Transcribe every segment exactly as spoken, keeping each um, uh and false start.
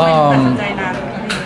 ไม่ตัดสินใจนาน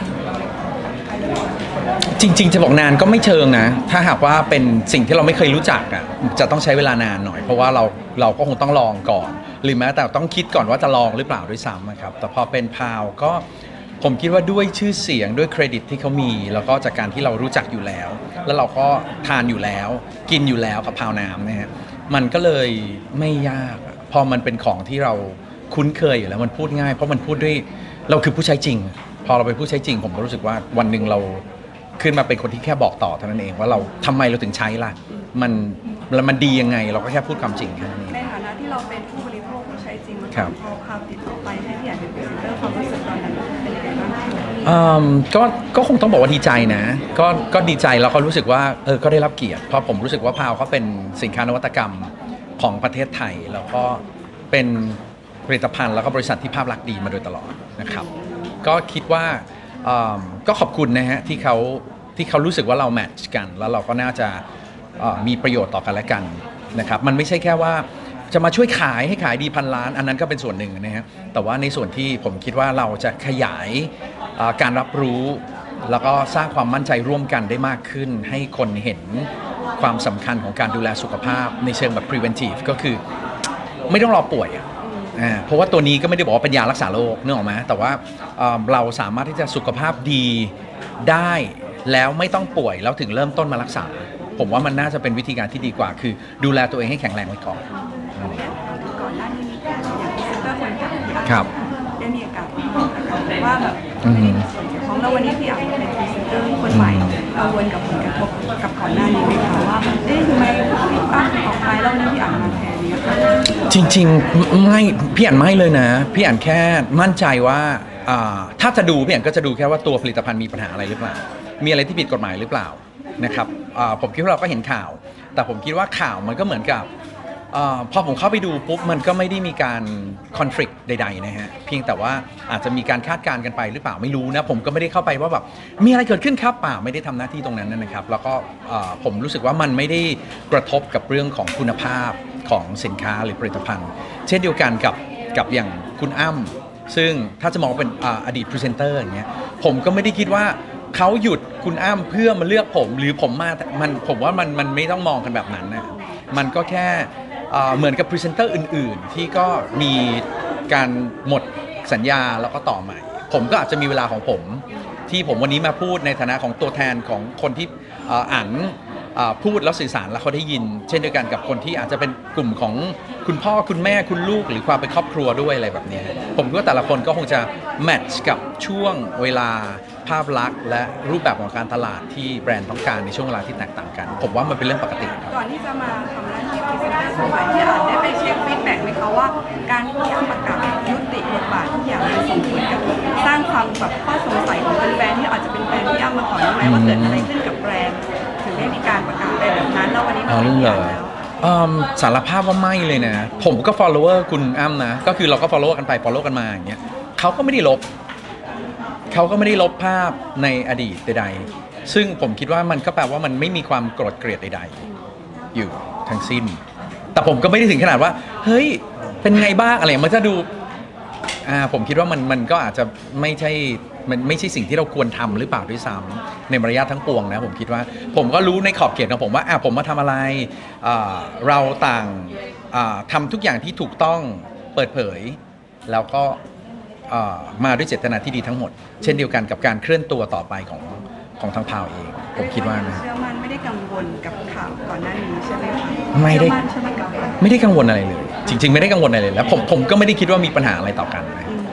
จริงๆจะบอกนานก็ไม่เชิงนะถ้าหากว่าเป็นสิ่งที่เราไม่เคยรู้จักอ่ะจะต้องใช้เวลานานหน่อยเพราะว่าเราเราก็คงต้องลองก่อนหรือแม้แต่ต้องคิดก่อนว่าจะลองหรือเปล่าด้วยซ้ำนะครับแต่พอเป็นพาวก็ผมคิดว่าด้วยชื่อเสียงด้วยเครดิตที่เขามีแล้วก็จากการที่เรารู้จักอยู่แล้ว แล้วเราก็ทานอยู่แล้วกินอยู่แล้วกับพาวน้ำนะฮะมันก็เลยไม่ยากพอมันเป็นของที่เราคุ้นเคยอยู่แล้วมันพูดง่ายเพราะมันพูดด้วยเราคือผู้ใช้จริงพอเราเป็นผู้ใช้จริงผมก็รู้สึกว่าวันหนึ่งเราขึ้นมาเป็นคนที่แค่บอกต่อเท่านั้นเองว่าเราทำไมเราถึงใช้ล่ะมันแล้วมันดียังไงเราก็แค่พูดความจริงแค่นั้นเองในฐานะที่เราเป็นผู้บริโภคผู้ใช้จริงมันพอข่าวติดต่อไปให้พี่อ่านเป็นพรีเซนเตอร์ความรู้สึกตอนนั้นเป็นยังไงบ้างก็ก็คงต้องบอกว่าดีใจนะก็ก็ดีใจแล้วก็รู้สึกว่าเออก็ได้รับเกียรติเพราะผมรู้สึกว่าพาวเขาเป็นสินค้านวัตกรรมของประเทศไทยแล้วก็เป็นผลิตภัณฑ์แล้วก็บริษัทที่ภาพลักษณ์ดีมาโดยตลอดนะครับก็คิดว่าก็ขอบคุณนะฮะที่เขาที่เขารู้สึกว่าเราแมทช์กันแล้วเราก็น่าจะมีประโยชน์ต่อกันและกันนะครับมันไม่ใช่แค่ว่าจะมาช่วยขายให้ขายดีพันล้านอันนั้นก็เป็นส่วนหนึ่งนะฮะแต่ว่าในส่วนที่ผมคิดว่าเราจะขยายการรับรู้แล้วก็สร้างความมั่นใจร่วมกันได้มากขึ้นให้คนเห็นความสำคัญของการดูแลสุขภาพในเชิงแบบ preventive ก็คือไม่ต้องรอป่วยอ่าเพราะว่าตัวนี้ก็ไม่ได้บอกว่าเป็นยารักษาโรคนึกออกไหมแต่ว่าเราสามารถที่จะสุขภาพดีได้แล้วไม่ต้องป่วยแล้วถึงเริ่มต้นมารักษาผมว่ามันน่าจะเป็นวิธีการที่ดีกว่าคือดูแลตัวเองให้แข็งแรงไว้ก่อนก่อนหน้านี้มีการอย่างพรีเซนเตอร์คนเก่าครับได้มีโอกาสบอกว่าแบบไม่ได้มีส่วนเกี่ยวข้องแล้ววันนี้พี่อ่านเป็นพรีเซนเตอร์คนใหม่กังวลกับผลกระทบกับก่อนหน้านี้ไหมคะว่าเอ๊ะทำไมพี่ป้าออกไปแล้วนี่พี่อ่านมาแทนนี้ค่ะจริงๆไม่พี่อ่านไม่เลยนะพี่อ่านแค่มั่นใจว่าถ้าจะดูพี่อ่านก็จะดูแค่ว่าตัวผลิตภัณฑ์มีปัญหาอะไรหรือเปล่ามีอะไรที่ผิดกฎหมายหรือเปล่านะครับผมคิดว่าเราก็เห็นข่าวแต่ผมคิดว่าข่าวมันก็เหมือนกับพอผมเข้าไปดูปุ๊บมันก็ไม่ได้มีการคอน FLICT ใดๆนะฮะเพียงแต่ว่าอาจจะมีการคาดการณ์กันไปหรือเปล่าไม่รู้นะผมก็ไม่ได้เข้าไปว่าแบบมีอะไรเกิดขึ้นครับเปล่าไม่ได้ทำหน้าที่ตรงนั้นนะครับแล้วก็ผมรู้สึกว่ามันไม่ได้กระทบกับเรื่องของคุณภาพของสินค้าหรือผลิตภัณฑ์เช่นเดียวกันกับกับอย่างคุณอ้ำซึ่งถ้าจะมองเป็นอดีตพรีเซนเตอร์อย่างเงี้ยผมก็ไม่ได้คิดว่าเขาหยุดคุณอ้ำเพื่อมาเลือกผมหรือผมมามันผมว่ามันมันไม่ต้องมองกันแบบนั้นนะมันก็แค่เหมือนกับพรีเซนเตอร์อื่นๆที่ก็มีการหมดสัญญาแล้วก็ต่อใหม่ผมก็อาจจะมีเวลาของผมที่ผมวันนี้มาพูดในฐานะของตัวแทนของคนที่อ่านพูดแล้วสื่อสารแล้วเขาได้ยินเช่นเดียวกันกับคนที่อาจจะเป็นกลุ่มของคุณพ่อคุณแม่คุณลูกหรือความเป็นครอบครัวด้วยอะไรแบบนี้ผมคิดว่าแต่ละคนก็คงจะแมทช์กับช่วงเวลาภาพลักษณ์และรูปแบบของการตลาดที่แบรนด์ต้องการในช่วงเวลาที่แตกต่างกันผมว่ามันเป็นเรื่องปกติก่อนที่จะมาทำหน้าที่พรีเซนเตอร์คนใหม่ที่อาจได้ไปเช็คฟีดแบ็กไหมคะว่าการที่พี่อ้ำประกาศยุติบทบาททุกอย่างมันส่งผลกับสร้างความแบบข้อสงสัยของแบรนด์ที่อาจจะเป็นแบรนด์พี่อ้ำมาก่อนไหมว่าเกิดอะไรขึ้นกับแบรนด์ถึงได้มีการประกาศแบบนั้นแล้ววันนี้มันเป็นอย่างแล้วสารภาพว่าไม่เลยนะผมก็ follower คุณอ้ำนะก็คือเราก็ follow กันไป follow กันมาอย่างเงี้ยเขาก็ไม่ได้ลบเขาก็ไม่ได้ลบภาพในอดีตใดๆซึ่งผมคิดว่ามันก็แปลว่ามันไม่มีความโกรธเกลียดใดๆอยู่ทั้งสิ้นแต่ผมก็ไม่ได้ถึงขนาดว่าเฮ้ยเป็นไงบ้างอะไรมันจะดูอ่าผมคิดว่ามันมันก็อาจจะไม่ใช่มันไม่ใช่สิ่งที่เราควรทำหรือเปล่าด้วยซ้ำในมารยาททั้งปวงนะผมคิดว่าผมก็รู้ในขอบเขตของผมว่าอ่าผมมาทำอะไรเราต่างทำทุกอย่างที่ถูกต้องเปิดเผยแล้วก็มาด้วยเจตนาที่ดีทั้งหมดเช่นเดียวกันกับการเคลื่อนตัวต่อไปของของทางพาวเองผมคิดว่านะเชื่อมั่นไม่ได้กังวลกับข่าวก่อนหน้านี้ใช่ไหมคะไม่ได้ไม่ได้กังวลอะไรเลยจริงๆไม่ได้กังวลอะไรเลยแล้วผมผมก็ไม่ได้คิดว่ามีปัญหาอะไรต่อกัน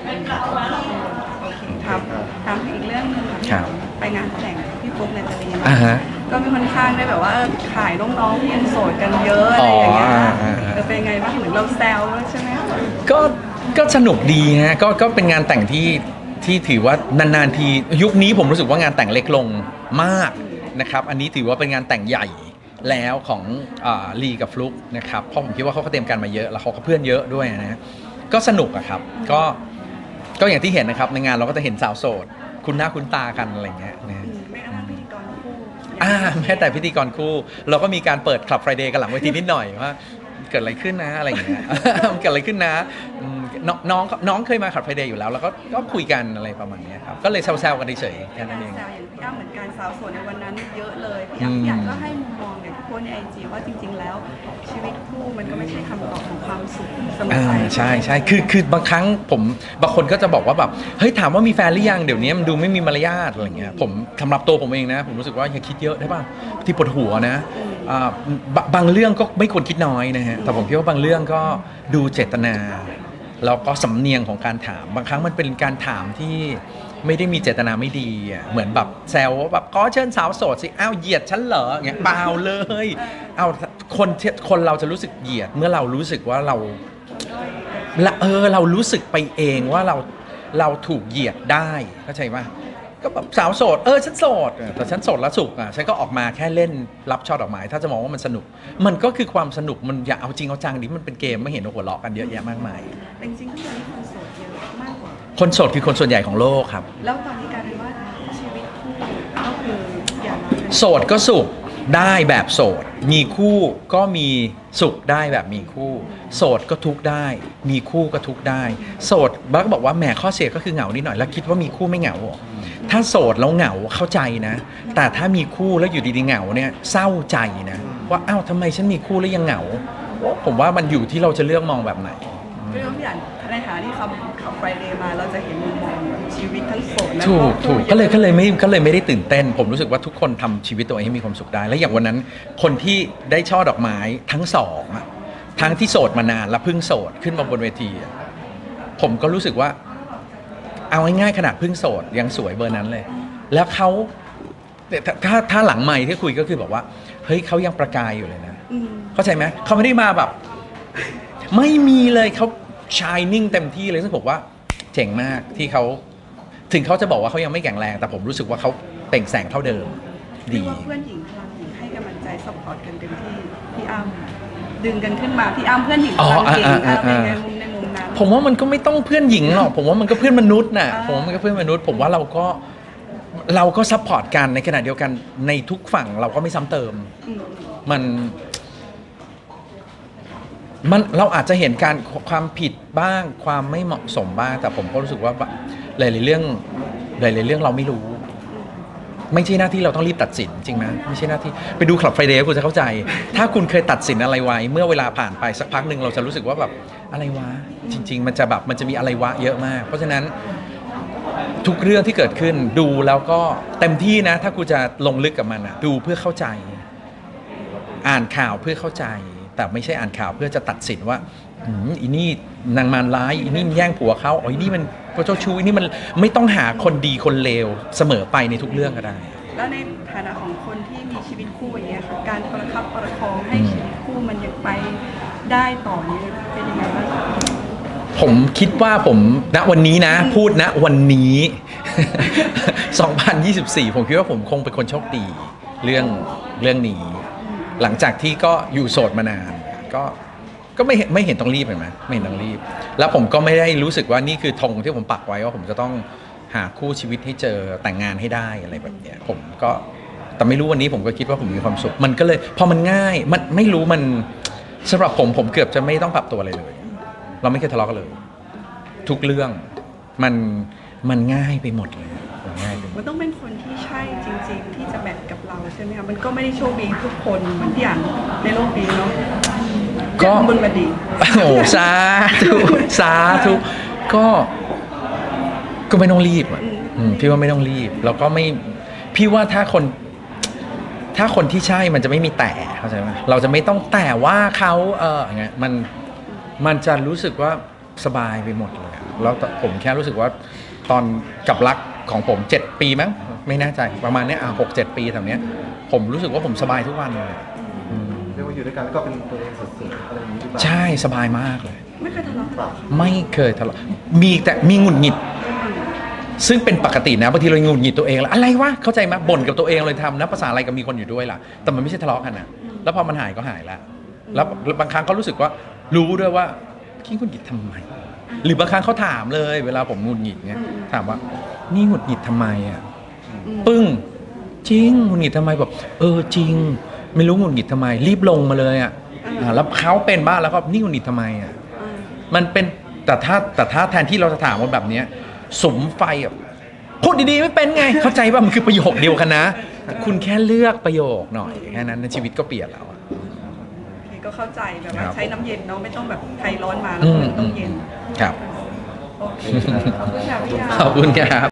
นะครับถามอีกเรื่องนึงค่ะไปงานแต่งพี่ปุ๊กเนตาลีก็มีค่อนข้างได้แบบว่าขายน้องๆที่ยังโสดกันเยอะอะไรอย่างเงี้ยเป็นไงบ้างเหมือนเราแซวใช่ไหมก็ก็สนุกดีฮะก็ก็เป็นงานแต่งที่ที่ถือว่านานๆทียุคนี้ผมรู้สึกว่างานแต่งเล็กลงมากนะครับอันนี้ถือว่าเป็นงานแต่งใหญ่แล้วของลีกับฟลุ๊กนะครับเพราะผมคิดว่าเขาก็เตรียมการมาเยอะแล้วเขาก็เพื่อนเยอะด้วยนะก็สนุกอะครับก็ก็อย่างที่เห็นนะครับในงานเราก็จะเห็นสาวโสดคุณหน้าคุณตากันอะไรเงี้ยนะแม้แต่พิธีกรคู่อ่าแม้แต่พิธีกรคู่เราก็มีการเปิดคลับไฟเดย์กันหลังเวทีนิดหน่อยว่าเกิดอะไรขึ้นนะอะไรอย่างเงี้ย มันเกิดอะไรขึ้นนะอืมน้องน้องน้องเคยมาขับไฟเดย์อยู่แล้วแล้วก็ก็คุยกันอะไรประมาณเนี้ยครับก็เลยแซวๆกันเฉยๆแค่นั้นเองแซวอย่างพี่อ้ำเหมือนกันสาวโสดในวันนั้นเยอะเลยพี่อ้ำพี่อ้ำก็ให้มุมมองอย่างที่โพสต์ในไอจีว่าจริง ๆ แล้วชีวิตคู่มันก็ไม่ใช่คำตอบของความสุขเสมออ่าไปใช่ใช่คือคือบางครั้งผมบางคนก็จะบอกว่าแบบเฮ้ยถามว่ามีแฟนหรือยังเดี๋ยวนี้มันดูไม่มีมารยาทอะไรเงี้ยผมสำหรับตัวผมเองนะผมรู้สึกว่าอย่าคิดเยอะได้ป่ะที่ปวดหัวนะอ่าบางบางเรื่องก็ไม่ควรคิดน้อยนะฮะแต่ผมคิดว่าบางเรื่องก็ดูเจตนาแล้วก็สำเนียงของการถามบางครั้งมันเป็นการถามที่ไม่ได้มีเจตนาไม่ดีอ่ะเหมือนแบบแซวว่าแบบก็เชิญสาวโสดสิอ้าวเหยียดฉันเหรออย่างเงี้ยเปล่าเลยเอาคนที่คนเราจะรู้สึกเหยียดเมื่อเรารู้สึกว่าเราละเออเรารู้สึกไปเองว่าเราเราถูกเหยียดได้เข้าใจป่ะก็แบบสาวโสดเออฉันโสดแต่ฉันโสดแล้วสุขอ่ะฉันก็ออกมาแค่เล่นรับช่อดอกไม้ถ้าจะมองว่ามันสนุกมันก็คือความสนุกมันอย่าเอาจริงเอาจังดิมันเป็นเกมไม่เห็นหัวเราะกันเยอะแยะมากมายแต่จริงๆก็ยังมีคนโสดเยอะมากกว่าคนโสดคือคนส่วนใหญ่ของโลกครับแล้วตอนนี้กลายเป็นว่าชีวิตคู่ก็คืออย่างน้อยเป็นโสดก็สุขได้แบบโสด มีคู่ก็มีสุขได้แบบมีคู่ โสดก็ทุกข์ได้ มีคู่ก็ทุกข์ได้ โสดบักบอกว่าแหมข้อเสียก็คือเหงานิดหน่อยแล้วคิดว่ามีคู่ไม่เหงาหรอถ้าโสดแล้วเหงาเข้าใจนะ แต่ถ้ามีคู่แล้วอยู่ดีๆเหงาเนี่ยเศร้าใจนะว่าอ้าวทำไมฉันมีคู่แล้วยังเหงา ผมว่ามันอยู่ที่เราจะเลือกมองแบบไหนไม่รู้พี่อ่านในฐานะที่คำขับไฟเดย์มาเราจะเห็นมุมมองชีวิตทั้งโสดและถูกครอบครัวถูกก็เลยก็เลยไม่ก็เลยไม่ได้ตื่นเต้น ผมรู้สึกว่าทุกคนทำชีวิตตัวเองให้มีความสุขได้ และอย่างวันนั้นคนที่ได้ช่อดอกไม้ทั้งสองอะทั้งที่โสดมานานและเพิ่งโสดขึ้นมาบนเวทีอะผมก็รู้สึกว่า เอาง่ายๆขนาดเพิ่งโสดยังสวยเบอร์นั้นเลย แล้วเขาถ้าถ้าถ้าหลังใหม่ที่คุยก็คือบอกว่าเฮ้ยเขายังประกายอยู่เลยนะอืมเข้าใจไหมเขาไม่ได้มาแบบ ไม่มีเลยเขาชายนิ่งเต็มที่เลยซึ่งผมว่าเจ๋งมากที่เขาถึงเขาจะบอกว่าเขายังไม่แข็งแรง แต่ผมรู้สึกว่าเขาเปล่งแสงเท่าเดิมเรียดีกว่าเพื่อนหญิงพลังหญิงให้กำลังใจซัพพอร์ตกันเต็มที่พี่อ้ำดึงกันขึ้นมาพี่อ้ำเพื่อนหญิงพลังเก่งอ๋ออ่าอ่ะอ่าเป็นอ่าไงมุมในมุมนั้นผมว่ามันก็ไม่ต้องเพื่อนหญิงหรอกผมว่ามันก็เพื่อนมนุษย์น่ะอ่าผมว่ามันก็เพื่อนมนุษย์ ผมว่าเราก็เราก็ซัพพอร์ตกันในขณะเดียวกันในทุกฝั่งเราก็ไม่ซ้ำเติมอืมมันมันเราอาจจะเห็นการความผิดบ้างความไม่เหมาะสมบ้างแต่ผมก็รู้สึกว่าหลายๆเรื่องหลายๆเรื่องเราไม่รู้ ไม่ใช่หน้าที่เราต้องรีบตัดสินจริงไหมไม่ใช่หน้าที่ไปดูคลับไฟเดย์คุณจะเข้าใจ ถ้าคุณเคยตัดสินอะไรไว้ เมื่อเวลาผ่านไปสักพักหนึ่งเราจะรู้สึกว่าแบบอะไรวะจริง ๆ มันจะแบบมันจะมีอะไรวะเยอะมาก เพราะฉะนั้นทุกเรื่องที่เกิดขึ้นดูแล้วก็เต็มที่นะ ถ้าคุณจะลงลึกกับมันอะดูเพื่อเข้าใจ อ่านข่าวเพื่อเข้าใจ แต่ไม่ใช่อ่านข่าวเพื่อจะตัดสินว่าอืมอีนี่นางมารร้ายอีนี่มันแย่งผัวเขาอ๋ออีนี่มันเจ้าชู้อีนี่มันไม่ต้องหาคนดีคนเลวเสมอไปในทุกเรื่องก็ได้แล้วในฐานะของคนที่มีชีวิตคู่อย่างเงี้ยค่ะการประคับประคองให้ชีวิตคู่มันยังไปได้ต่อนี้เป็นยังไงบ้างคะผมคิดว่าผมณวันนี้นะ พูดณวันนี้ สองพันยี่สิบสี่ ผมคิดว่าผมคงเป็นคนโชคดีเรื่องเรื่องนี้ หลังจากที่ก็อยู่โสดมานาน ก็ก็ไม่เห็นไม่เห็นต้องรีบเห็นไหมไม่เห็นต้องรีบ แล้วผมก็ไม่ได้รู้สึกว่านี่คือธงที่ผมปักไว้ว่าผมจะต้องหาคู่ชีวิตให้เจอแต่งงานให้ได้อะไรแบบเนี้ยผมก็แต่ไม่รู้วันนี้ผมก็คิดว่าผมมีความสุขมันก็เลยพอมันง่ายมันไม่รู้มันสำหรับผมผมเกือบจะไม่ต้องปรับตัวอะไรเลย เราไม่เคยทะเลาะกันเลย ทุกเรื่องมันมันง่ายไปหมดเลยมันง่ายไปหมดมันต้องเป็นคนที่ใช่จริง ๆ ที่จะแมทกับเราใช่ไหมคะมันก็ไม่ได้โชคดีทุกคนเหมือนที่อย่างในโลกนี้เนาะก็บุญมาดีโอ้โหสาธุสาธุก็ก็ไม่ต้องรีบอ่ะอืมพี่ว่าไม่ต้องรีบ แล้วก็ไม่พี่ว่าถ้าคน ถ้าคนที่ใช่มันจะไม่มีแต่เข้าใจไหมเราจะไม่ต้องแต่ว่าเขาเอออย่างเงี้ยมันมันจะรู้สึกว่าสบายไปหมดเลยแล้วผมแค่รู้สึกว่าตอนกับรักของผมเจ็ดปีมั้งไม่แน่ใจประมาณเนี้ยอ่ะหกเจ็ดปีแถวเนี้ยผมรู้สึกว่าผมสบายทุกวันเลยอืมเรียกว่าอยู่ด้วยกันก็เป็นตัวเองสุดๆอะไรอย่างนี้หรือเปล่าใช่สบายมากเลยไม่เคยทะเลาะกันไม่เคยทะเลาะมีแต่มีหงุดหงิด ซึ่งเป็นปกตินะบางทีเราหงุดหงิดตัวเองแล้วอะไรวะเข้าใจไหมบ่นกับตัวเองเลยทำนะภาษาอะไรกับมีคนอยู่ด้วยล่ะแต่มันไม่ใช่ทะเลาะกันนะแล้วพอมันหายก็หายแล้วแล้วบางครั้งก็รู้สึกว่ารู้ด้วยว่าขี้หงุดหงิดทำไม หรือบางครั้งเขาถามเลยเวลาผมหงุดหงิดเงี้ยถามว่านี่หงุดหงิดทำไมอ่ะปึ้งจริงหงุดหงิดทำไมแบบเออจริง ไม่รู้หงุดหงิดทำไม รีบลงมาเลยอ่ะอ่าแล้วเขาเป็นบ้างแล้วก็นี่หงุดหงิดทำไมอ่ะอ่ามันเป็นแต่ถ้าแต่ถ้าแทนที่เราจะถามว่าแบบเนี้ยสุมไฟอ่ะพูดดีๆไม่เป็นไง เข้าใจว่ามันคือประโยคเดียวกันนะ คุณแค่เลือกประโยคหน่อยแค่นั้นชีวิตก็เปลี่ยนแล้วอะโอเคก็เข้าใจแบบว่าครับใช้น้ำเย็นเนาะไม่ต้องแบบใครร้อนมาแล้วอืมมันต้องเย็นครับโอเคขอบคุณค่ะพี่ยาขอบคุณครับ